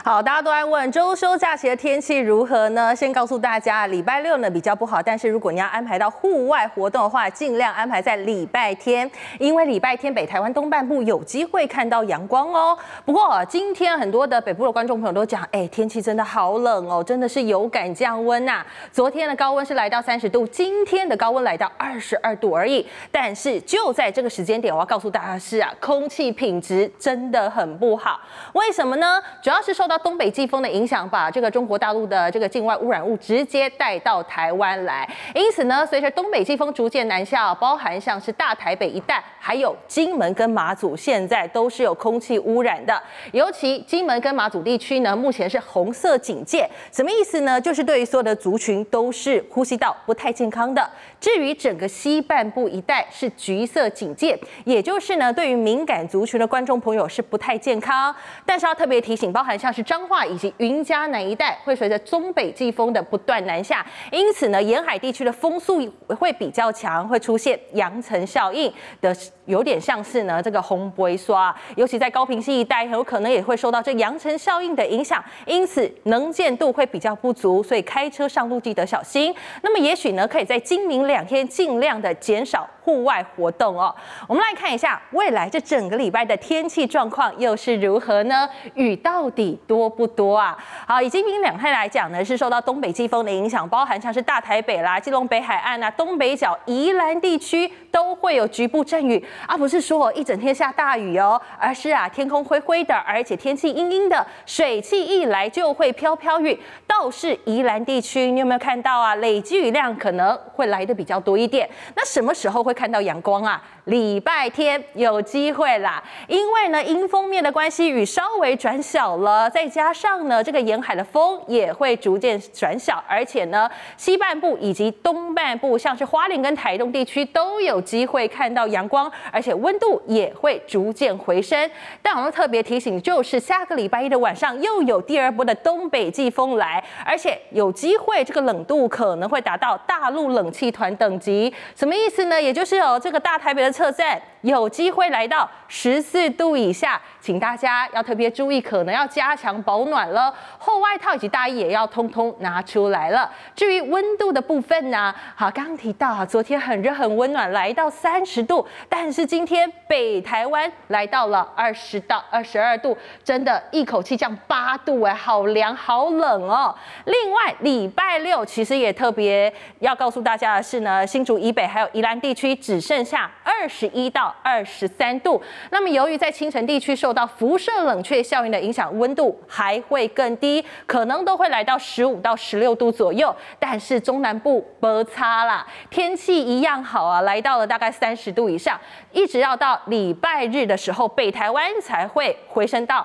好，大家都在问周休假期的天气如何呢？先告诉大家，礼拜六呢比较不好，但是如果你要安排到户外活动的话，尽量安排在礼拜天，因为礼拜天北台湾东半部有机会看到阳光哦。不过今天很多的北部的观众朋友都讲，天气真的好冷哦，真的是有感降温呐。昨天的高温是来到30度，今天的高温来到22度而已。但是就在这个时间点，我要告诉大家的是空气品质真的很不好。为什么呢？主要是受到东北季风的影响，把这个中国大陆的这个境外污染物直接带到台湾来。因此呢，随着东北季风逐渐南下，包含像是大台北一带，还有金门跟马祖，现在都是有空气污染的。尤其金门跟马祖地区呢，目前是红色警戒，什么意思呢？就是对于所有的族群都是呼吸道不太健康的。至于整个西半部一带是橘色警戒，也就是呢，对于敏感族群的观众朋友是不太健康。但是要特别提醒，包含像是彰化以及云嘉南一带，会随着东北季风的不断南下，因此呢，沿海地区的风速会比较强，会出现扬尘效应的，有点像是呢这个红杯刷，尤其在高屏溪一带，很有可能也会受到这扬尘效应的影响，因此能见度会比较不足，所以开车上路记得小心。那么也许呢，可以在今明2天尽量的减少户外活动哦。我们来看一下未来这整个礼拜的天气状况又是如何呢？雨到底多不多啊？好，以今明2天来讲呢，是受到东北季风的影响，包含像是大台北啦、基隆北海岸啊、东北角、宜兰地区都会有局部阵雨啊，不是说一整天下大雨哦，而是天空灰灰的，而且天气阴阴的，水汽一来就会飘飘雨。倒是宜兰地区，你有没有看到啊？累积雨量可能会来的比较多一点。那什么时候会看到阳光啊？礼拜天有机会啦，因为呢迎风面的关系，雨稍微转小了，再加上呢这个沿海的风也会逐渐转小，而且呢西半部以及东半部，像是花莲跟台东地区都有机会看到阳光，而且温度也会逐渐回升。但我们特别提醒，就是下个礼拜一的晚上又有第2波的东北季风来，而且有机会这个冷度可能会达到大陆冷气团等级。什么意思呢？也就是有这个大台北的车站有机会来到14度以下，请大家要特别注意，可能要加强保暖了，厚外套以及大衣也要通通拿出来了。至于温度的部分呢，好，刚刚提到昨天很热很温暖，来到30度，但是今天北台湾来到了20到22度，真的一口气降8度好凉好冷哦。另外礼拜六其实也特别要告诉大家的是呢，新竹以北还有宜兰地区只剩下21到23度。那么由于在清晨地区受到辐射冷却效应的影响，温度还会更低，可能都会来到15到16度左右。但是中南部没差啦，天气一样好啊，来到了大概30度以上，一直要到礼拜日的时候，北台湾才会回升到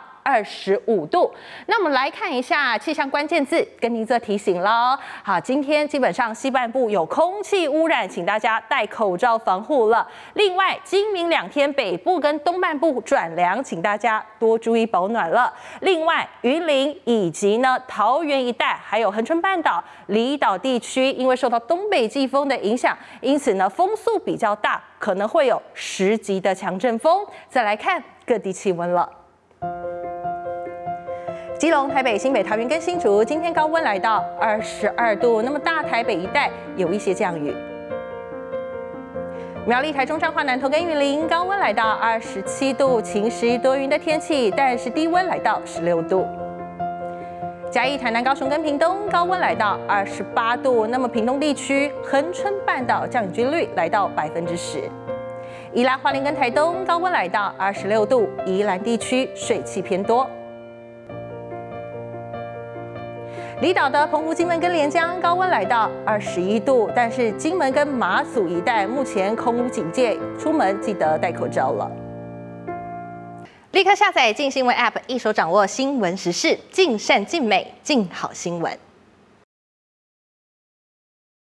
25度。那我们来看一下气象关键字，跟您做提醒咯。好，今天基本上西半部有空气污染，请大家戴口罩防护了。另外，今明2天北部跟东半部转凉，请大家多注意保暖了。另外，云林以及呢桃园一带，还有恒春半岛、离岛地区，因为受到东北季风的影响，因此呢风速比较大，可能会有10级的强阵风。再来看各地气温了。基隆、台北、新北、桃园跟新竹，今天高温来到22度，那么大台北一带有一些降雨。苗栗、台中、彰化、南投跟云林，高温来到27度，晴时多云的天气，但是低温来到16度。嘉义、台南、高雄跟屏东，高温来到28度，那么屏东地区恒春半岛降雨几率来到10%。宜兰、花莲跟台东，高温来到26度，宜兰地区水汽偏多。离岛的澎湖、金门跟连江，高温来到21度，但是金门跟马祖一带目前空污警戒，出门记得戴口罩了。立刻下载镜新闻 App， 一手掌握新闻时事，尽善尽美，尽好新闻。